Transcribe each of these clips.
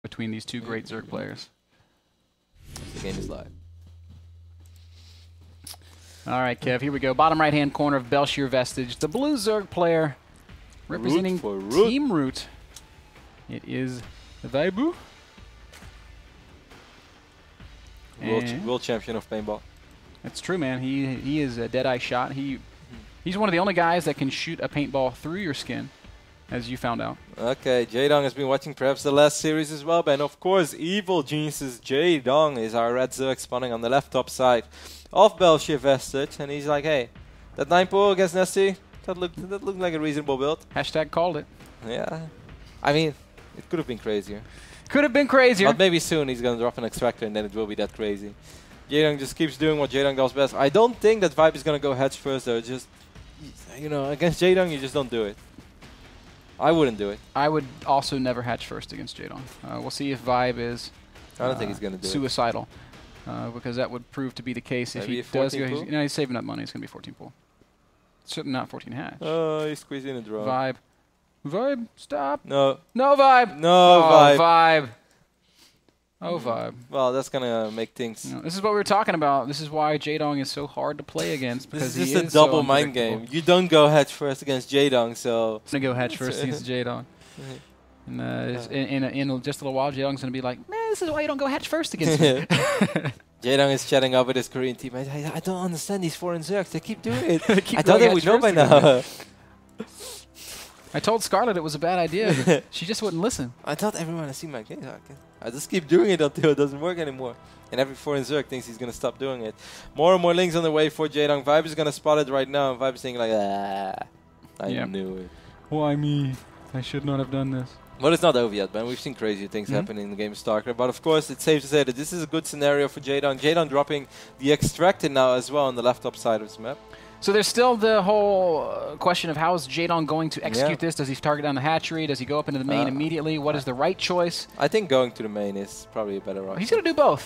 between these two great Zerg players. The game is live. All right, Kev, here we go. Bottom right-hand corner of Belshir Vestige. The blue Zerg player representing Team Root. It is Vaibu. World champion of paintball. That's true, man. He is a dead-eye shot. He's one of the only guys that can shoot a paintball through your skin, as you found out. Okay, Jaedong has been watching perhaps the last series as well, and of course, Evil Genius's Jaedong is our red Zerg spawning on the left top side of Belshir Vestige, and he's like, hey, that 9-4 against Nessie, that looked like a reasonable build. Hashtag called it. Yeah, I mean, it could have been crazier. Could have been crazier. But maybe soon he's going to drop an extractor and then it will be that crazy. Jaedong just keeps doing what Jaedong does best. I don't think that Vibe is going to go hedge first though. Just, you know, against Jaedong you just don't do it. I wouldn't do it. I would also never hatch first against Jaedong. We'll see if Vibe is I don't think he's going to do suicidal. Because that would prove to be the case. Maybe if he does go, he's saving up money. It's going to be 14 pool. Certainly not 14 hatch. Oh, he's squeezing a drone. Vibe. Vibe, stop. No. No Vibe. No Vibe. Vibe. Oh, Vibe. Well, that's going to make things... You know, this is what we were talking about. This is why Jaedong is so hard to play against. Because this is a double mind game. You don't go hedge first against Jaedong, so... It's going to go hedge first against Jaedong. And in just a little while, Jaedong's going to be like, man, this is why you don't go hedge first against me. Jaedong is chatting up with his Korean teammate. I don't understand these foreign Zergs. They keep doing it. I thought they would know by now. I told Scarlet it was a bad idea. She just wouldn't listen. I thought everyone has seen my game. I just keep doing it until it doesn't work anymore. And every foreign Zerg thinks he's going to stop doing it. More and more links on the way for Jaedong. Vibe is going to spot it right now. And Vibe is thinking like, I knew it. Why me? I should not have done this. Well, it's not over yet, man. We've seen crazier things happen in the game of StarCraft. But of course, it's safe to say that this is a good scenario for Jaedong. Jaedong dropping the Extractor now as well on the left top side of this map. So there's still the whole question of how is Jaedong going to execute this? Does he target down the hatchery? Does he go up into the main immediately? What is the right choice? I think going to the main is probably a better option. He's going to do both.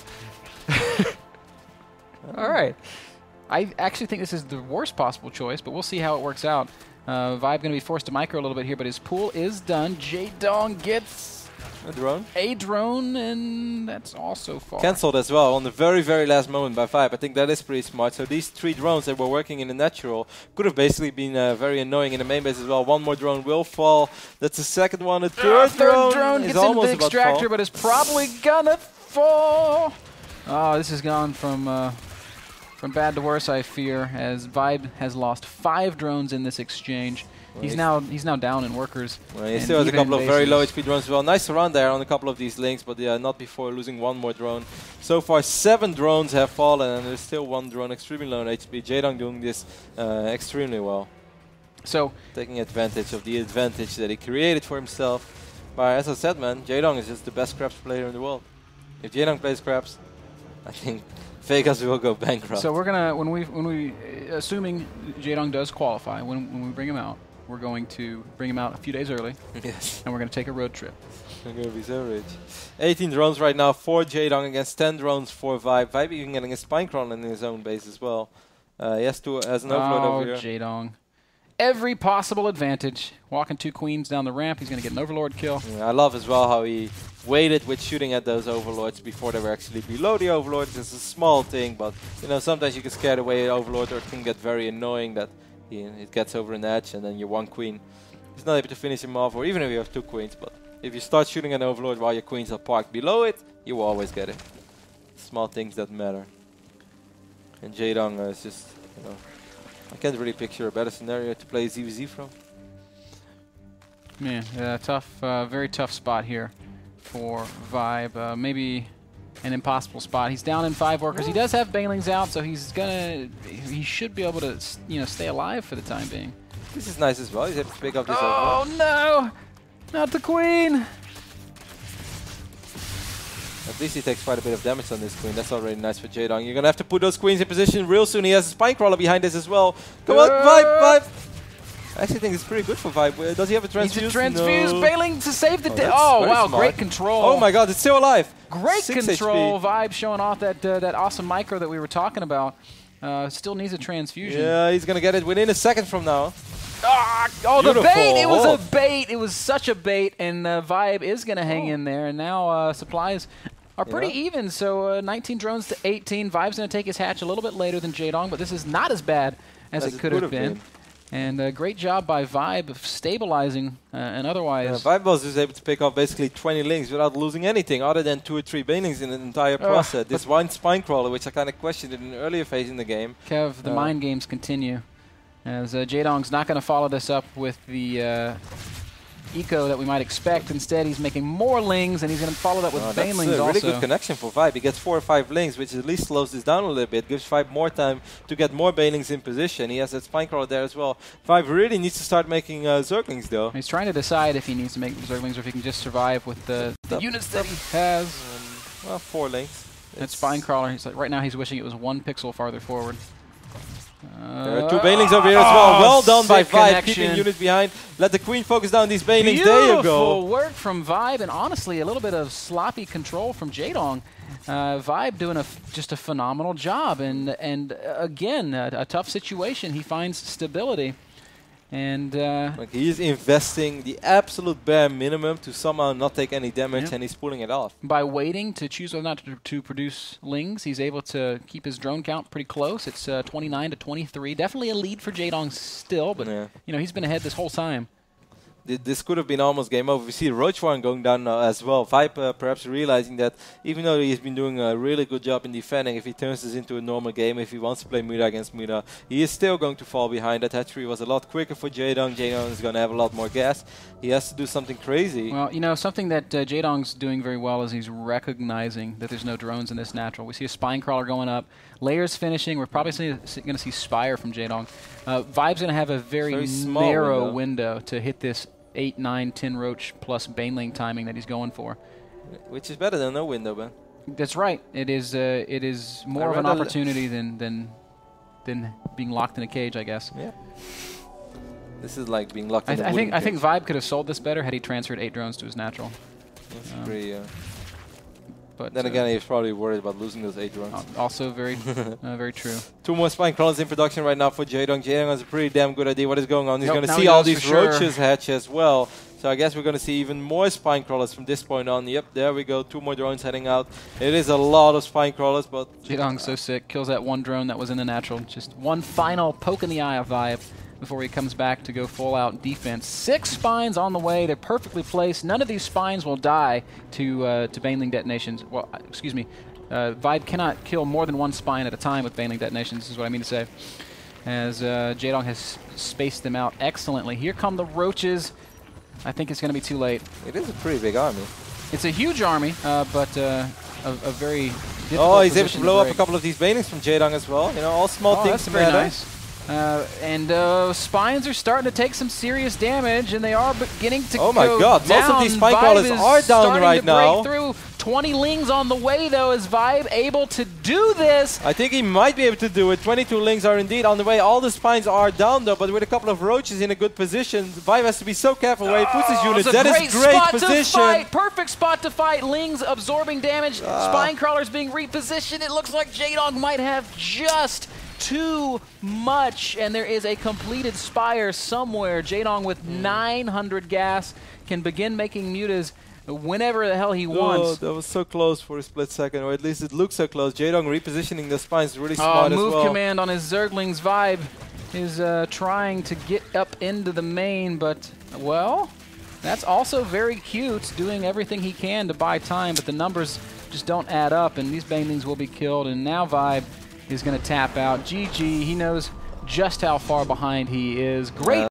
All right. I actually think this is the worst possible choice, but we'll see how it works out. Vibe going to be forced to micro a little bit here, but his pool is done. Jaedong gets a drone, and that's also far. Cancelled as well on the very, very last moment by Vibe. I think that is pretty smart. So these 3 drones that were working in the natural could have basically been very annoying in the main base as well. One more drone will fall. That's the second one. A third drone gets into the extractor, but is probably gonna fall. Oh, this has gone from bad to worse, I fear, as Vibe has lost 5 drones in this exchange. Well, he's now down in workers. Well, he still has a couple of very low HP drones as well. Nice run there on a couple of these links, but not before losing one more drone. So far, 7 drones have fallen, and there's still 1 drone extremely low in HP. Jaedong doing this extremely well. So taking advantage of the advantage that he created for himself. But as I said, man, Jaedong is just the best craps player in the world. If Jaedong plays craps, I think Vegas will go bankrupt. So we're gonna when we assuming Jaedong does qualify, when we bring him out, we're going to bring him out a few days early. Yes. And we're going to take a road trip. We're going to be so rich. 18 drones right now for Jaedong against 10 drones for Vibe. Vibe even getting a Spinecron in his own base as well. He has an overload over here. Jaedong. Every possible advantage. Walking 2 queens down the ramp. He's going to get an overlord kill. Yeah, I love as well how he waited with shooting at those overlords before they were actually below the overlords. It's a small thing, but you know, sometimes you can scare away an overlord, or it can get very annoying that it gets over an edge and then you're 1 queen. He's not able to finish him off, or even if you have 2 queens. But if you start shooting at an overlord while your queens are parked below it, you will always get it. Small things that matter. And Jaedong is just, you know, I can't really picture a better scenario to play ZVZ from. Man, tough, very tough spot here for Vibe. Maybe an impossible spot. He's down in 5 workers. He does have banelings out, so he should be able to, you know, stay alive for the time being. This is nice as well. He's able to pick up this. Oh no, not the queen. At least he takes quite a bit of damage on this queen. That's already nice for Jaedong. You're gonna have to put those queens in position real soon. He has a Spinecrawler behind this as well. Come on, Vibe! I actually think it's pretty good for Vibe. Does he have a transfuse? He's a transfuse, no. bailing to save the day. Oh wow, smart. Great control. Oh my god, it's still alive. Great 6 control. HP. Vibe showing off that awesome micro that we were talking about. Still needs a transfusion. Yeah, he's gonna get it within a second from now. Oh, the Beautiful. bait! It was Oh. a bait. It was such a bait, and Vibe is going to hang in there. And now supplies are pretty even. So 19 drones to 18. Vibe's going to take his hatch a little bit later than Jaedong, but this is not as bad as it could have been. And great job by Vibe of stabilizing and otherwise. Vibe was able to pick off basically 20 links without losing anything other than 2 or 3 banelings in the entire process. This one spine crawler, which I kind of questioned in an earlier phase in the game. Kev, the mind games continue. As Jaedong's not going to follow this up with the eco that we might expect. Instead, he's making more lings, and he's going to follow that with banelings that's a also. really good connection for Vibe. He gets 4 or 5 links, which at least slows this down a little bit. Gives Vibe more time to get more banelings in position. He has that spine crawler there as well. Vibe really needs to start making Zerglings, though. He's trying to decide if he needs to make Zerglings or if he can just survive with the units that he has. Well, 4 links. That spine crawler, he's like, right now he's wishing it was 1 pixel farther forward. There are 2 banelings over here as well. Well done by Vibe, connection. keeping unit behind. Let the queen focus down these banelings. Beautiful There you go. work from Vibe, and honestly, a little bit of sloppy control from Jaedong. Vibe doing just a phenomenal job, and again, a tough situation. He finds stability, and Like he is investing the absolute bare minimum to somehow not take any damage, and he's pulling it off. by waiting to choose whether or not to produce lings, he's able to keep his drone count pretty close. It's 29 to 23. Definitely a lead for Jaedong still, but you know he's been ahead this whole time. This could have been almost game over. We see Roach Warren going down now as well. Vibe perhaps realizing that even though he's been doing a really good job in defending, if he turns this into a normal game, if he wants to play Muda against Muda, he is still going to fall behind. That hatchery was a lot quicker for Jaedong. Jaedong is going to have a lot more gas. He has to do something crazy. Well, you know, something that Jaedong's doing very well is he's recognizing that there's no drones in this natural. We see a spine crawler going up. Layers finishing. We're probably going to see Spire from Jaedong. Vibe's going to have a very narrow window to hit this 8, 9, 10 Roach plus Baneling timing that he's going for. Which is better than no window, man. That's right. It is more of an opportunity than being locked in a cage, I guess. Yeah. This is like being locked in a I think Vibe could have sold this better had he transferred 8 drones to his natural. That's pretty... But then again, he was probably worried about losing those 8 drones. Also very very true. 2 more spine crawlers in production right now for Jaedong. Jaedong has a pretty damn good idea what is going on. He's going to see all these roaches hatch as well. So I guess we're going to see even more spine crawlers from this point on. Yep, there we go. 2 more drones heading out. It is a lot of spine crawlers, but... Jaedong's so sick. Kills that 1 drone that was in the natural. Just one final poke in the eye of Vibe before he comes back to go full-out defense. 6 spines on the way. They're perfectly placed. None of these spines will die to Baneling detonations. Well, excuse me. Vibe cannot kill more than 1 spine at a time with Baneling detonations, is what I mean to say. As Jaedong has spaced them out excellently. Here come the roaches. I think it's going to be too late. It is a pretty big army. It's a huge army, but a very difficult Oh, he's able to position blow up break. a couple of these banelings from Jaedong as well. You know, all small things That's very matter. nice. And spines are starting to take some serious damage, and they are beginning to go Oh my god, down. most of these spine Vibe crawlers is are down right starting now. to break through. 20 lings on the way, though, is Vibe able to do this? I think he might be able to do it. 22 lings are indeed on the way. All the spines are down though, but with a couple of roaches in a good position, Vibe has to be so careful where he puts his units. That is great position. To fight. Perfect spot to fight. Lings absorbing damage. Spine crawlers being repositioned. It looks like Jaedong might have just too much, and there is a completed Spire somewhere. Jaedong with 900 gas can begin making mutas whenever the hell he wants. Oh, that was so close for a split second, or at least it looked so close. Jaedong repositioning the spines is really smart as well. Move command on his Zerglings. Vibe is trying to get up into the main, but, well, that's also very cute, doing everything he can to buy time, but the numbers just don't add up, and these Banelings will be killed, and now Vibe is going to tap out. GG, he knows just how far behind he is. Great